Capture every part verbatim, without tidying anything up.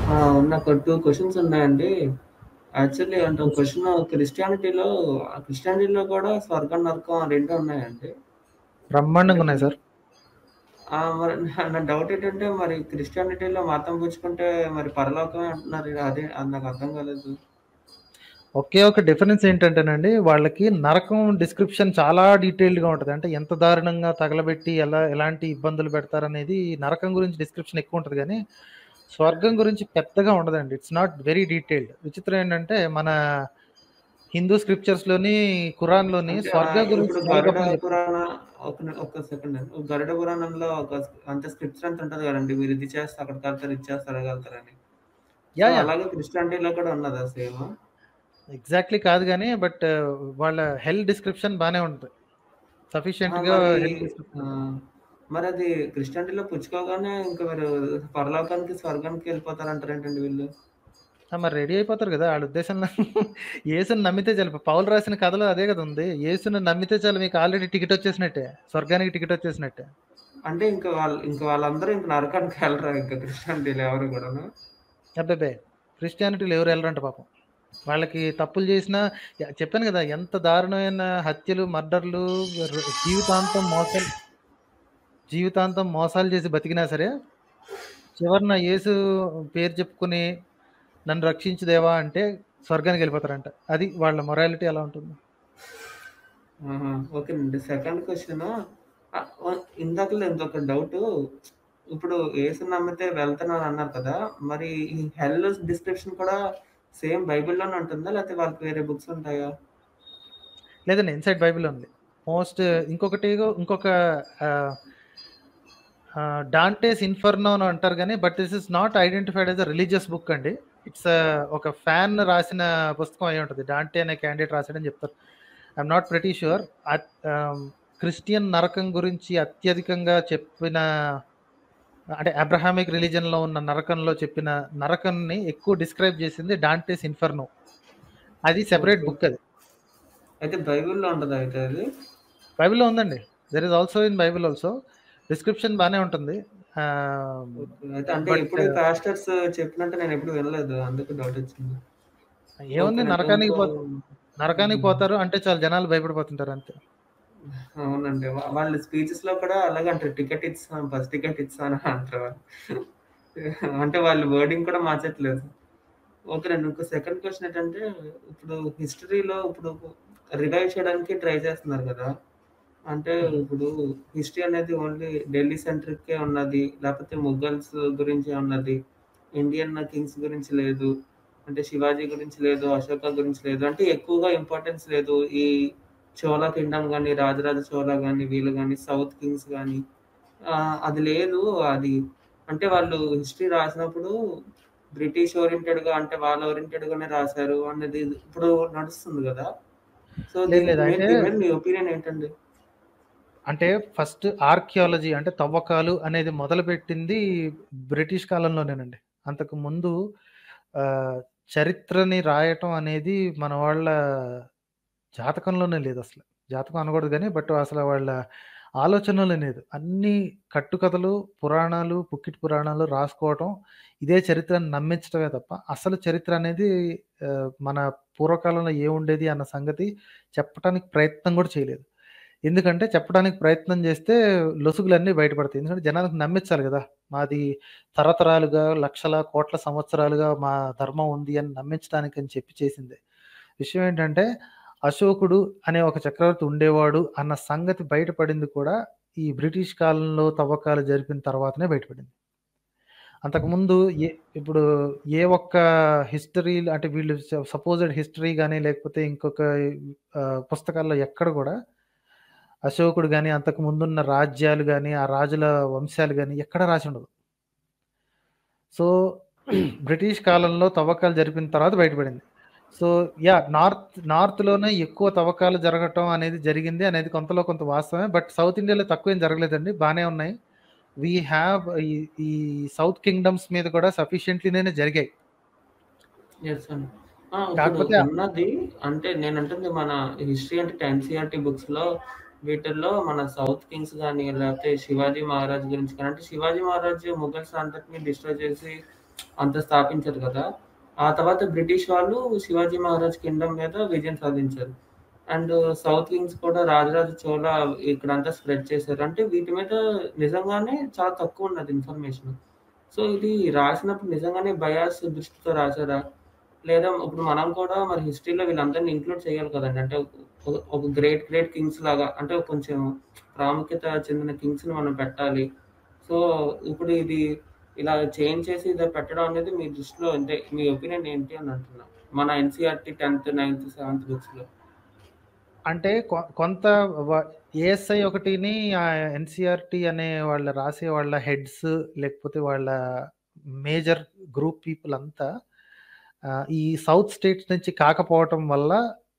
ఆ! నాకు రెండు క్వెషన్స్ ఉన్నాయండి. యాక్చువల్లీ అంటే ఒక క్వెషన్ క్రిస్టియానిటీలో క్రిస్టియానిటీలో కూడా స్వర్గం, నరకం రెండు ఉన్నాయండి? అంటే బ్రహ్మాండంగా ఉన్నాయి మరి సార్. ఆ! మరి నా నా డౌట్ ఏంటంటే మరి క్రిస్టియానిటీలో మతం పుచ్చుకుంటే మరి పరలోకమే అంటున్నారు. అదే అది నాకు అర్థం కాలేదు. ఒకే ఒక డిఫరెన్స్ ఏంటంటేనండి, వాళ్ళకి నరకం డిస్క్రిప్షన్ చాలా డీటెయిల్డ్‌గా ఉంటది. అంటే ఎంత దారుణంగా తగలబెట్టి ఎలా ఎలాంటి ఇబ్బందులు పెడతారనేది నరకం గురించి డిస్క్రిప్షన్ ఎక్కువ ఉంటది గానీ, స్వర్గం గురించి పెద్దగా ఉండదండి. It's not very detailed. విచిత్రం ఏంటంటే మన హిందూ స్క్రిప్చర్స్‌లోని, ఖురాన్‌లోని అంటే స్వర్గం ఆహ్, గురించి ఇప్పుడు చాలా గరుడ గొప్పగా చెప్తారు. పురాణ ఒక ని ఒక్క సెకండ్ అండి. గరుడ పురాణంలో ఒక అంటే స్క్రిప్చర్ అంతా ఉంటది కదండీ! మీరు ఇది చేస్తే అక్కడికెళ్తారు, ఇది చేస్తే అక్కడికెళ్తారని. So, yeah! యాహ్! అలాగే క్రిస్టియానిటీలో కూడా ఉన్నదా సేము? ఎగ్జాక్ట్‌లీ కాదు గానీ, బట్ వాళ్ళ హెల్ డిస్క్రిప్షన్ బానే ఉంటది. ఆ! సఫిషియెంట్‌గా మరి హెల్ డిస్క్రిప్షన్ ఉంటది. ఆహ్, మరది క్రిస్టియానిటీలో పుచ్చుకోగానే ఇంక మీరు పరలోకానికి, స్వర్గానికి ఎళ్ళిపోతారంటారేంటండి వీళ్ళు? ఆ! మరి రెడీ అయిపోతారు గదా! ఆళ్ళ ఉద్దేశంలో యేసుని నమ్మితే చాలు. పౌలు రాసిన కథలో అదే గదా ఉంది. యేసుని నమ్మితే చాలు మీకు ఆల్రెడీ టికెట్ వచ్చేసినట్టే. స్వర్గానికి టికెట్ వచ్చేసినట్టే. అంటే ఇంక వాళ్ళు ఇంక వాళ్ళందరూ ఇంక నరకానికి ఎళ్ళరా ఇంక క్రిస్టియానిటీలో ఎవరు గూడాను? అబ్బెబ్బే! క్రిస్టియానిటీలో ఎవరు ఎళ్ళరంట పాపం. వాళ్ళకి తప్పులు చేసినా య చెప్పాను గదా! ఎంత దారుణమైన హత్యలు, మర్డర్‌లు, ర్ జీవితాంతం మోసాలు జీవితాంతం మోసాలు చేసి బతికినా సరే, చివరన యేసు పేరు చెప్పుకొని నన్ను రక్షించు దేవా అంటే స్వర్గానికెళ్ళిపోతారంట. అది వాళ్ళ మొరాలిటీ అలా ఉంటుంది. ఆహా! ఓకేనండి. సెకండ్ క్వెషను ఆహ్, వ ఇందాకల ఇంకొక డౌటు. ఇప్పుడు యేసుని నమ్మితే వెళ్తానని అన్నారు కదా! మరి ఈ హెల్ డిస్క్రిప్షన్ కూడా సేమ్ బైబిల్‌లోనే ఉంటుందా? లేకపోతే వాళ్ళకి వేరే బుక్స్ ఉంటాయా? లేదండి. ఇన్‌సైడ్ బైబిలే ఉంది. మోస్ట్ ఇంకొకటేగో ఇంకొక ఆహ్, ఆహ్, 'డాంటేస్ ఇన్ఫెర్నో' అని అంటారు గానీ, but this is not identified as a religious book అండి. ఇట్స్ ఆహ్, ఒక ఫ్యాన్ రాసిన పుస్తకం అయ్యుంటది. 'డాంటే' అనే క్యాండిడేట్ రాసాడని చెప్తారు. I'm not pretty sure. అత్ ఆహ్, క్రిస్టియన్ నరకం గురించి అత్యధికంగా చెప్పిన అంటే అబ్రహామిక్ రిలిజియన్‌లో ఉన్న నరకంలో చెప్పిన నరకంని ఎక్కువ డిస్క్రైబ్ చేసింది 'డాంటేస్ ఇన్ఫెర్నో.' అది సెపరేట్ ఓకే. బుక్ అది. అయితే బైబిల్‌లో ఉంటదా అయితే అది? బైబిల్‌లో ఉందండి. There is also in Bible also. Description బానే ఉంటుంది. ఆహ్, ఓకే. అయితే అంటే బట్ ఎప్పుడు పాస్టర్స్ చెప్పినట్టు నేనెప్పుడు వినలేదు. అందుకే డౌటొచ్చింది. ఏముంది ఓకేనండి. నరకానికి ఇంకో పో నరకానికి హ్మ్. పోతారు అంటే చాలు జనాలు భయపడిపోతుంటారు అంతే. అవునండి. వా వాళ్ళ స్పీచెస్‌లో కూడా అలాగే అంటారు. టికెట్ ఇచ్చేసాం, బస్ టికెట్ ఇచ్చేసాం అని అంటారు వాళ్ళు. అంటే వాళ్ళు వర్డింగ్ కూడా మార్చట్లేదు. ఓకేనండి. ఇంకో సెకండ్ క్వెషన్ ఏంటంటే, ఇప్పుడు హిస్టరీలో ఇప్పుడు రివైవ్ చేయడానికి ట్రై చేస్తున్నారు కదా! అంటే హుహు. ఇప్పుడు హిస్టరీ అనేది ఓన్లీ ఢిల్లీ సెంట్రిక్కే ఉన్నది. లేకపోతే మొఘల్స్ గురించే ఉన్నది. ఇండియన్ కింగ్స్ గురించి లేదు. అంటే శివాజీ గురించి లేదు. అశోక గురించి లేదు. అంటే ఎక్కువగా ఇంపార్టెన్స్ లేదు. ఈ చోళ కింగ్డమ్ గాని, రాజరాజ చోళ గాని, వీళ్ళు గాని, సౌత్ కింగ్స్ గాని ఆహ్, అది లేదు. అది అంటే వాళ్ళు హిస్టరీ రాసినప్పుడు బ్రిటిష్ ఓరియెంటెడ్‌గా అంటే వాళ్ళ ఓరియెంటెడ్‌గానే రాసారు అనేది ఇప్పుడు నడుస్తుంది గదా! సో, లేదు దీని లేదు. మీద అంటే, దీని మీద మీ ఒపీనియన్ ఏంటండి? అంటే ఫస్ట్ ఆర్కియాలజీ అంటే తవ్వకాలు అనేది మొదలుపెట్టింది బ్రిటిష్ కాలంలోనేనండి. అంతకు ముందు ఆహ్, చరిత్రని రాయటం అనేది మన వాళ్ళ జాతకంలోనే లేదసల. జాతకం అనకూడదు గానీ, బట్ అసల వాళ్ళ ఆలోచనలో లేదు. అన్నీ కట్టుకథలు, పురాణాలు, పుక్కిటి పురాణాలు రాసుకోవటం, ఇదే చరిత్రని నమ్మించటమే తప్ప, అసలు చరిత్ర అనేది ఆహ్, మన పూర్వకాలంలో ఏముండేది అన్న సంగతి చెప్పటానికి ప్రయత్నం గూడా చేయలేదు. ఎందుకంటే చెప్పడానికి ప్రయత్నం జేస్తే లొసుగులన్నీ బయటపడతాయి. ఎందుకంటే జనాలకు నమ్మించాలి గదా! మాది తరతరాలుగా, లక్షల, కోట్ల సంవత్సరాలుగా మా ధర్మం ఉంది అని నమ్మించడానికని చెప్పి చేసిందే. విషయం ఏంటంటే, అశోకుడు అనే ఒక చక్రవర్తి ఉండేవాడు అన్న సంగతి బయటపడింది కూడా ఈ బ్రిటిష్ కాలంలో తవ్వకాలు జరిపిన తర్వాతనే బయటపడింది. అంతకుముందు ఏ ఇప్పుడు ఏ ఒక్క హిస్టరీ అంటే వీళ్ళు స సపోజ్డ్ హిస్టరీ గాని, లేకపోతే ఇంకొక ఆహ్, పుస్తకాల్లో ఎక్కడ గూడా అశోకుడు గాని, అంతకు ముందున్న రాజ్యాలు గాని, ఆ రాజుల వంశాలు గాని ఎక్కడ రాసుండదు. సో, బ్రిటిష్ కాలంలో తవ్వకాలు జరిపిన తర్వాత బయటపడింది. So, yeah! నార్త్ నార్త్‌లోనే ఎక్కువ తవ్వకాలు జరగటం అనేది జరిగింది అనేది కొంతలో కొంత వాస్తవమే. బట్ సౌత్ ఇండియాలో తక్కువేం జరగలేదండి. బానే ఉన్నాయి. వి హావ్ ఈ ఈ సౌత్ కింగ్డమ్స్ మీద కూడా సఫిషియంట్‌లీనే జరిగాయి. యెస్ అండి. ఆ! ఇప్పుడు కాకపోతే ఉన్నది అంటే నేనంటుంది మన హిస్టరీ అంటే ఎన్‌సీఈఆర్‌టీ బుక్స్‌లో వీటిల్లో మన సౌత్ కింగ్స్ గాని, లేకపోతే శివాజీ మహారాజ్ గురించి కానీ అంటే శివాజీ మహారాజ్ మొఘల్స్ అంతటిని డిస్ట్రాయ్ చేసి అంత స్థాపించారు కదా! ఆ తర్వాత బ్రిటిష్ వాళ్ళు శివాజీ మహారాజ్ కింగ్‌డమ్ మీద విజయం సాధించారు. అండ్ సౌత్ వింగ్స్ కూడా రాజరాజ చోళ ఇక్కడంతా స్ప్రెడ్ చేశారు. అంటే వీటి మీద నిజంగానే చాలా తక్కువున్నది ఇన్ఫర్మేషన్. సో, ఇది రాసినప్పుడు నిజంగానే బయాస్ దృష్టితో రాసారా? లేదా ఇప్పుడు మనం కూడా మరి హిస్టరీలో వీళ్ళందరిని ఇంక్లూడ్ చేయాలి కదండీ! అంటే ఒక ఒక గ్రేట్ గ్రేట్ కింగ్స్ లాగా అంటే కొంచెం ప్రాముఖ్యత చెందిన కింగ్స్‌ని మనం పెట్టాలి. సో, ఇప్పుడు ఇది ఇలా చేంజ్ చేసి ఇలా పెట్టడం అనేది మీ దృష్టిలో అంటే మీ ఒపీనియన్ ఏంటి అని అంటున్నా? మన ఎన్‌సీఈఆర్‌టీ టెన్త్, నైన్త్, సెవెంత్ బుక్స్‌లో. అంటే కొ కొంత వ ఏఎస్ఐ ఒకటిని ఆహ్, ఎన్‌సీఈఆర్‌టీ అనే వాళ్ళ రాసే వాళ్ళ హెడ్స్ లేకపోతే వాళ్ళ మేజర్ గ్రూప్ పీపుల్ అంతా ఆహ్, ఈ సౌత్ స్టేట్స్ నుంచి కాకపోవటం వల్ల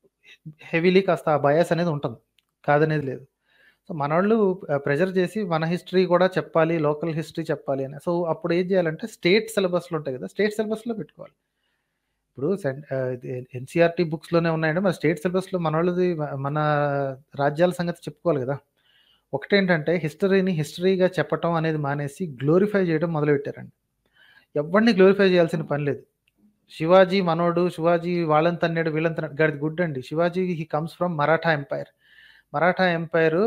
హెవీలీ కాస్త ఆ బయాస్ అనేది ఉంటుంది. కాదనేది లేదు. సో, మనోళ్ళు ఆహ్, ప్రెషర్ చేసి మన హిస్టరీ కూడా చెప్పాలి, లోకల్ హిస్టరీ చెప్పాలి అని. సో, అప్పుడు ఏం చేయాలంటే స్టేట్ సిలబస్‌లు ఉంటాయి కదా! స్టేట్ సిలబస్‌లో పెట్టుకోవాలి. ఇప్పుడు సెన్ ఆహ్, ఇది ఎన్‌సీఈఆర్‌టీ బుక్స్‌లోనే ఉన్నాయంటే మరి స్టేట్ సిలబస్‌లో మనోళ్ళది మ మన రాజ్యాల సంగతి చెప్పుకోవాలి గదా! ఒకటేంటంటే హిస్టరీని హిస్టరీగా చెప్పటం అనేది మానేసి గ్లోరిఫై చేయడం మొదలుపెట్టారండి. ఎవ్వడిని గ్లోరిఫై చేయాల్సిన పని లేదు. శివాజీ మనోడు, శివాజీ వాళ్ళని తన్నాడు, వీళ్ళని తన్నాడు. గాడిది గుడ్డండి. Shivaji he comes from Maratha empire. Maratha empire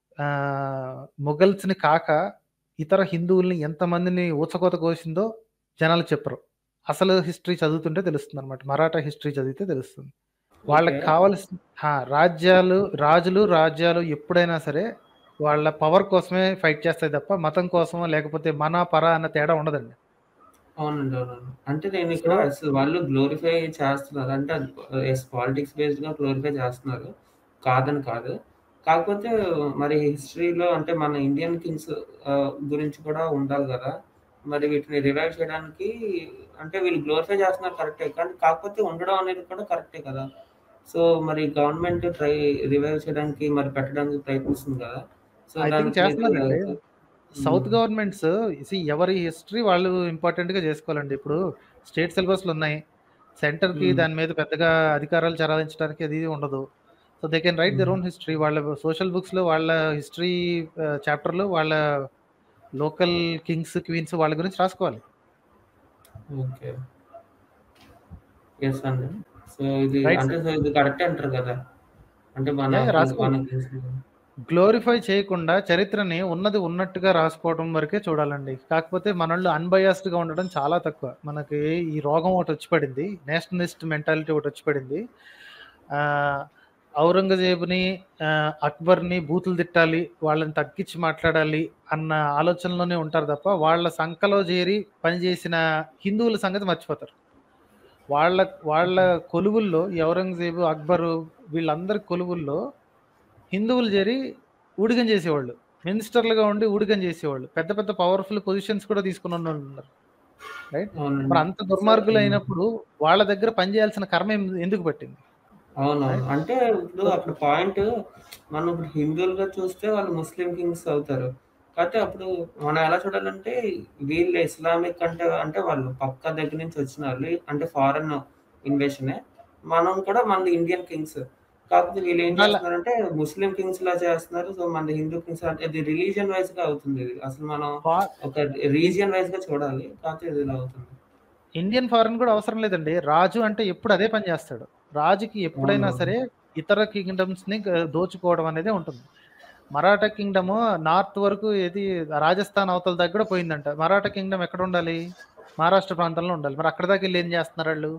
ah, మొఘల్స్‌ని కాక ఇతర హిందువుల్ని ఎంతమందిని ఊచకోత కోసిందో జనాలకు చెప్పరు. అసలు హిస్టరీ చదువుతుంటే తెలుస్తుందనమాట. మరాఠా హిస్టరీ చదివితే తెలుస్తుంది. ఓకే. వాళ్ళకి కావాల్సిన ఆ! రాజ్యాలు, రాజులు, రాజ్యాలు ఎప్పుడైనా సరే వాళ్ళ పవర్ కోసమే ఫైట్ చేస్తాయి తప్ప మతం కోసమో లేకపోతే మన, పర అన్న తేడా ఉండదండి. అవునండి. అవునండి. అంటే సో, నేనిక్కడ అసలు వాళ్ళు గ్లోరిఫై చేస్తున్నారు. అంటే అది యెస్ పాలిటిక్స్ బేస్డ్‌గా గ్లోరిఫై చేస్తున్నారు. కాదని కాదు. కాకపోతే మరి హిస్టరీలో అంటే మన ఇండియన్ కింగ్స్ ఆహ్, గురించి కూడా ఉండాలి గదా! మరి వీటిని రివైవ్ చేయడానికి అంటే వీళ్ళు గ్లోరిఫై చేస్తున్నారు కరెక్టే. కానీ కాకపోతే ఉండడం అనేది కూడా కరెక్టే కదా! సో, మరి గవర్నమెంట్ ట్రై రివైవ్ చేయడానికి మరి పెట్టడానికి ప్రయత్నిస్తుంది గదా! సో, ఐ థింక్ దానికి మీరు చేస్తున్నారండి. హ్మ్. సౌత్ గవర్నమెంట్స్ సీ ఎవరి హిస్టరీ వాళ్ళు ఇంపార్టెంట్‌గా చేసుకోవాలండి. ఇప్పుడు స్టేట్ సిలబస్‌లున్నాయి. సెంటర్‌కి హ్మ్. దాని మీద పెద్దగా అధికారాలు చలాయించడానికి అది ఇది ఉండదు. So, they can write hmm. Their own history. వాళ్ళ సోషల్ బుక్స్‌లో వాళ్ళ హిస్టరీ ఆహ్, చాప్టర్‌లో వాళ్ళ లోకల్ కింగ్స్, క్వీన్స్ వాళ్ళ గురించి రాసుకోవాలి. ఓకే. యెస్ అండి. హ్మ్. సో, ఇది రైట్ అంటే సార్. సో, ఇది కరెక్టే అంటారు కదా! అంటే మన యాహ్! యాహ్! కింగ్ రాసుకోవాలి. మన కింగ్స్‌ని గ్లోరిఫై చేయకుండా చరిత్రని ఉన్నది ఉన్నట్టుగా రాసుకోవడం వరకే చూడాలండి. కాకపోతే మనోళ్ళు అన్‌బయాస్డ్‌గా ఉండడం చాలా తక్కువ. మనకి ఈ రోగం ఒకటొచ్చి పడింది. నేషనలిస్ట్ మెంటాలిటీ ఒకటొచ్చి పడింది. ఆహ్, ఔరంగజేబుని, ఆహ్, అక్బర్‌ని బూతులు తిట్టాలి, వాళ్ళని తగ్గించి మాట్లాడాలి అన్న ఆలోచనలోనే ఉంటారు తప్ప, వాళ్ళ సంకలో చేరి పనిచేసిన హిందువుల సంగతి మర్చిపోతారు. వాళ్ళ వాళ్ళ కొలువుల్లో ఈ ఔరంగజేబు, అక్బరు వీళ్ళందరి కొలువుల్లో హిందువులు చేరి ఊడిగం చేసేవాళ్ళు. మినిస్టర్‌లుగా ఉండి ఊడిగం చేసేవాళ్ళు. పెద్ద పెద్ద పవర్‌ఫుల్ పొజిషన్స్ కూడా తీసుకున్నోళ్ళున్నారు. రైట్? మరి అవునండి. అంత సో హ్మ్. దుర్మార్గులైనప్పుడు వాళ్ళ దగ్గర పని చేయాల్సిన కర్మ ఎం ఎందుకు పట్టింది? అవునవును. రైట్? అంటే ఇప్పుడు సో, అక్కడ పాయింట్ మనం ఇప్పుడు హిందువులుగా చూస్తే వాళ్ళు ముస్లిం కింగ్స్ అవుతారు. కాపోతే అప్పుడు మనం ఎలా చూడాలంటే వీళ్ళు ఇస్లామిక్ అంటే అంటే వాళ్ళు పక్కా దగ్గర నుంచి వచ్చినోళ్ళు. అంటే ఫారెన్ ఇన్వేషనే. మనం కూడా మనది ఇండియన్ కింగ్స్. కాకపోతే వీళ్ళేం ఇవాళ చేస్తున్నారంటే ముస్లిం కింగ్స్‌లా చేస్తున్నారు. సో, మనది హిందూ కింగ్స్ అంటే ఇది రిలీజియన్ వైస్‌గా అవుతుంది ఇది. అసలు మనం ఫా ఒక ఇన్ రీజియన్ వైస్‌గా చూడాలి. కాకపోతే ఇది ఇలా అవుతుంది. ఇండియన్ ఫారెన్ కూడా అవసరం లేదండి. రాజు అంటే ఎప్పుడు అదే పని చేస్తాడు. రాజుకి ఎప్పుడైనా అవునవును. సరే ఇతర కింగ్‌డమ్స్‌ని గ దోచుకోవడం అనేదే ఉంటుంది. మరాఠా కింగ్‌డము నార్త్ వరకు ఏది రాజస్థాన్ అవతల దాకా కూడా పోయిందంట. మరాఠా కింగ్‌డమ్ ఎక్కడుండాలి? మహారాష్ట్ర ప్రాంతంలో ఉండాలి. మరి అక్కడి దాకా ఎళ్లి ఏం చేస్తున్నారాళ్ళు?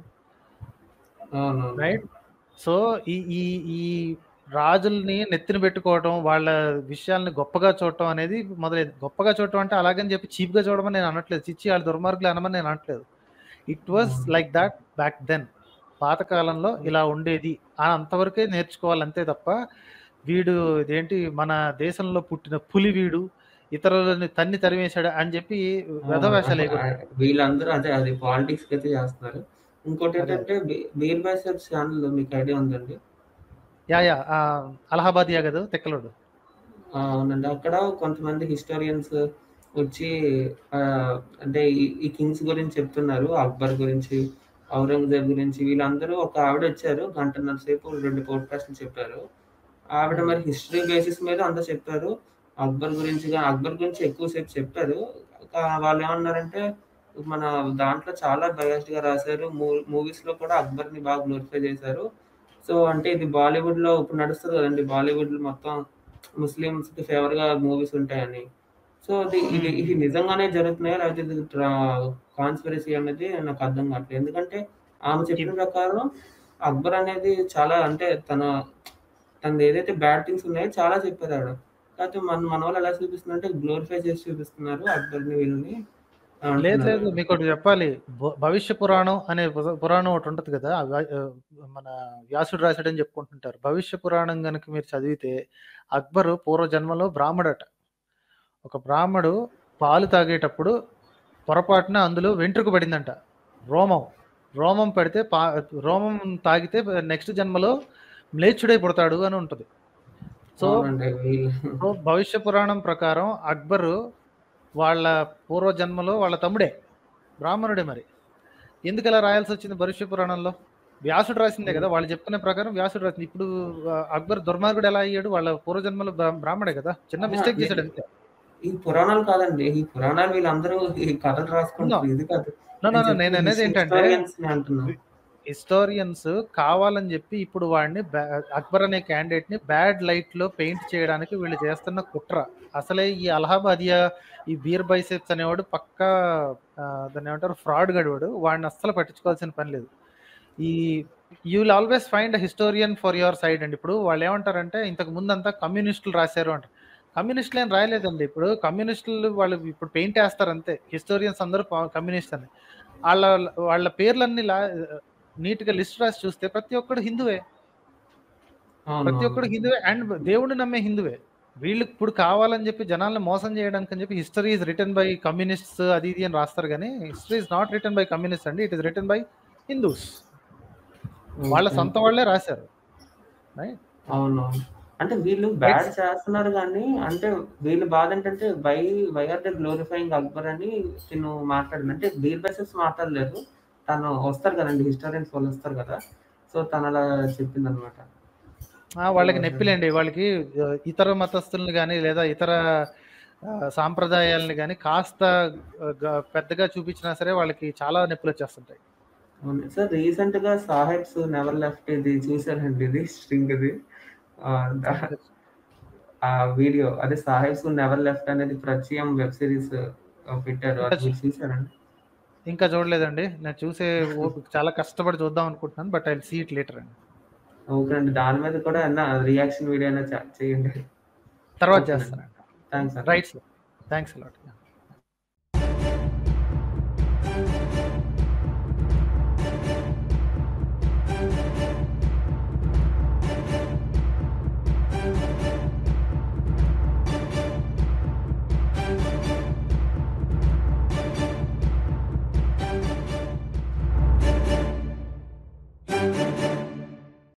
అవునవును. రైట్? సో, ఈ ఈ ఈ రాజుల్ని నెత్తిన పెట్టుకోవటం, వాళ్ళ విషయాల్ని గొప్పగా చూడటం అనేది మొదలైంది. గొప్పగా చూడటం అంటే అలాగని చెప్పి చీప్‌గా చూడమని నేను అనట్లేదు. ఛీ! ఛీ! ఆళ్ళు దుర్మార్గులు అనమని నేను అనట్లేదు. ఇట్ వాస్ అవును. Like that back then. పాత కాలంలో ఇలా ఉండేది. అని అంతవరకే నేర్చుకోవాలి అంతే తప్ప, వీడు ఇదేంటి మన దేశంలో పుట్టిన పులి వీడు, ఇతరులని తన్ని తరిమేసాడు అని చెప్పి ఆ! వెధవ ఆహ్, వేషాలేయకూడదండి. వీళ్ళందరూ అదే అది పాలిటిక్స్‌కైతే చేస్తున్నారు. అదే. అదే. ఇంకోటేంటంటే బి 'బీర్ బైసెప్స్' ఛానెల్ మీకు ఐడియా ఉందండి? యాహ్! యాహ్! ఆహ్, అలహాబాదియా గదు తిక్కలోడు. ఆ! అవునండి. అక్కడ కొంతమంది హిస్టోరియన్స్ వచ్చి ఆహ్, అంటే ఈ ఈ కింగ్స్ గురించి చెప్తున్నారు. అక్బర్ గురించి, ఔరంగజేబ్ గురించి వీళ్ళందరూ ఒక ఆవిడొచ్చారు. గంటన్నర సేపు రెండు పోడ్‌కాస్ట్‌లు చెప్పారు. ఆవిడ హ్మ్. మరి హిస్టరీ బేసిస్ మీద అంతా చెప్పారు. అక్బర్ గురించి గా అక్బర్ గురించి ఎక్కువ సేపు చెప్పారు. ఆహ్, వాళ్ళేమన్నారంటే మన దాంట్లో చాలా బయాస్డ్‌గా రాశారు. మూ మూవీస్‌లో కూడా అక్బర్‌ని బాగా గ్లోరిఫై చేశారు. సో, అంటే ఇది బాలీవుడ్‌లో ఇప్పుడు నడుస్తది కదండీ! బాలీవుడ్‌లో మొత్తం ముస్లిమ్స్‌కి ఫేవర్‌గా మూవీస్ ఉంటాయని. సో, అది ఇది హ్మ్. ఇది నిజంగానే జరుగుతున్నాయా? లేకపోతే ఇది ట్రా కాన్స్పిరసీ అనేది నాకు అర్థం కావట్లేదు. ఎందుకంటే ఆమె చెప్పిన ఇవ్ ప్రకారం అక్బర్ అనేది చాలా అంటే తన తనదేదైతే బ్యాడ్ థింగ్స్ ఉన్నాయో చాలా చెప్పారావిడ. కాకపోతే మన మనోళ్ళు ఎలా చూపిస్తున్నారంటే గ్లోరిఫై చేసి చూపిస్తున్నారు అక్బర్‌ని వీళ్ళని లేదు అంటున్నారు. లేదు. మీకోటి చెప్పాలి. భ భవిష్య పురాణం అనే పుర పురాణం ఒకటుంటది కదా! వ ఆహ్, మన వ్యాసుడు రాసాడని చెప్పుకుంటుంటారు. భవిష్య పురాణం గనుక మీరు చదివితే అక్బరు పూర్వ జన్మలో బ్రాహ్మడట. ఒక బ్రాహ్మడు పాలు తాగేటప్పుడు పొరపాటున అందులో వెంట్రుక పడిందంట. రోమం. రోమం పడితే పా రోమం తాగితే నెక్స్ట్ జన్మలో మ్లేచ్చుడై పుడతాడు అని ఉంటది. సో, అవునండి. వీళ్ళు సో భవిష్య పురాణం ప్రకారం అక్బరు వాళ్ళ పూర్వ జన్మలో వాళ్ళ తమ్ముడే. బ్రాహ్మణుడే మరి. ఎందుకలా రాయాల్సొచ్చింది భవిష్య పురాణంలో? వ్యాసుడు రాసిందే హ్మ్. గదా! వాళ్ళు చెప్పుకునే ప్రకారం వ్యాసుడు రాసింది. ఇప్పుడు ఆహ్, అక్బర్ దుర్మార్గుడు ఎలా అయ్యాడు? వాళ్ళ పూర్వజన్మలో బ్రా బ్రాహ్మడే గదా! చిన్న అహా! మిస్టేక్ లే చేసాడు అంతే. ఈ పురాణాలు కాదండి. ఈ పురాణాలు వీళ్ళందరూ ఈ కథలు నో. రాసుకుంటారు. ఇది కాదు. నో. నో. నేను నో. చెప్తుంది హిస్ నేననేదేంటంటే హిస్టోరియన్స్‌ని అంటున్నా. వి హిస్టోరియన్స్ కావాలని జెప్పి ఇప్పుడు వాడిని బ్యా అక్బర్ అనే క్యాండిడేట్‌ని బ్యాడ్ లైట్‌లో పెయింట్ చేయడానికి వీళ్ళు చేస్తున్న కుట్ర. అసలే ఈ అలహాబాదియా, ఈ బీర్ బైసెప్స్ అనేవాడు పక్కా ఆహ్, దాన్నేమంటారు ఫ్రాడ్ గాడు వాడు. వాడిని అస్సలు పట్టించుకోవాల్సిన పని లేదు. ఈ you will always find a historian for your side అండి. ఇప్పుడు వాళ్ళేమంటారంటే ఇంతకు ముందంతా కమ్యూనిస్టులు రాశారు అంటారు. కమ్యూనిస్టులు ఏం రాయలేదండి. ఇప్పుడు కమ్యూనిస్టులు వాళ్ళు ఇప్పుడు పెయింట్ ఏస్తారు అంతే. హిస్టోరియన్స్ అందరూ ప కమ్యూనిస్ట్ అని. ఆళ్ళ వాళ్ళ పేర్లన్నీ లా నీట్‌గా లిస్ట్ రాసి చూస్తే ప్రతి ఒక్కడు హిందువే. ప్రతి ఒక్కడు అవునవును. హిందువే అండ్ దేవుడిని నమ్మే హిందువే. వీళ్ళకి ఇప్పుడు కావాలని చెప్పి జనాల్ని మోసం చేయడానికని చెప్పి history is written by communists అది ఇది అని రాస్తారు గానీ, history is not written by communists అండి. It is written by Hindus. వాళ్ళ ఓకే. సొంత వాళ్ళే రాశారు. రైట్? అవునవును. అంటే వీళ్ళు రైట్. బ్యాడ్ చేస్తున్నారు గానీ, అంటే వీళ్ళ బాధేంటంటే why why are they glorifying Akbar అని తిను మాట్లాడింది. అంటే బీర్ బైసెప్స్ మాట్లాడలేదు. తను వస్తారు కదండీ! హిస్టోరియన్స్ వాళ్ళొస్తారు కదా! సో, తనలా చెప్పిందనమాట. ఆ! సో, వాళ్ళకి అదే. నొప్పిలేండి. వాళ్ళకి ఆహ్, ఇతర మతస్థుల్ని గాని, లేదా ఇతర ఆహ్, సాంప్రదాయాల్ని గాని కాస్త ఆహ్, గ పెద్దగా చూపించినా సరే వాళ్ళకి చాలా నొప్పులొచ్చేస్తుంటాయి. అవును. సార్ రీసెంట్‌గా 'సాహెబ్స్ నెవర్ లెఫ్ట్' ఇది చూసారండి ఇది స్ట్రింగ్‌ది. ఆహ్, ద ఇంకా ఆ వీడియో అదే 'సాహెబ్స్ నెవర్ లెఫ్ట్' అనేది 'ప్రత్యయం' వెబ్ సీరీస్ ఆహ్, పెట్టారు. ఇంకా అది చు మీరు చూసారండి? ఇంకా చూడలేదండి. నేను చూసే ఓపిక చాలా కష్టపడి చూద్దాం అనుకుంటున్నాను. But I will see it later అండి. ఓకే అండి. దాని మీద కూడా ఏమన్నా రియాక్షన్ వీడియో అయినా చ చేయండి. తర్వాత ఓకేనండి. చేస్తానండి. థాంక్స్ అండి. Right sir. Thanks a lot.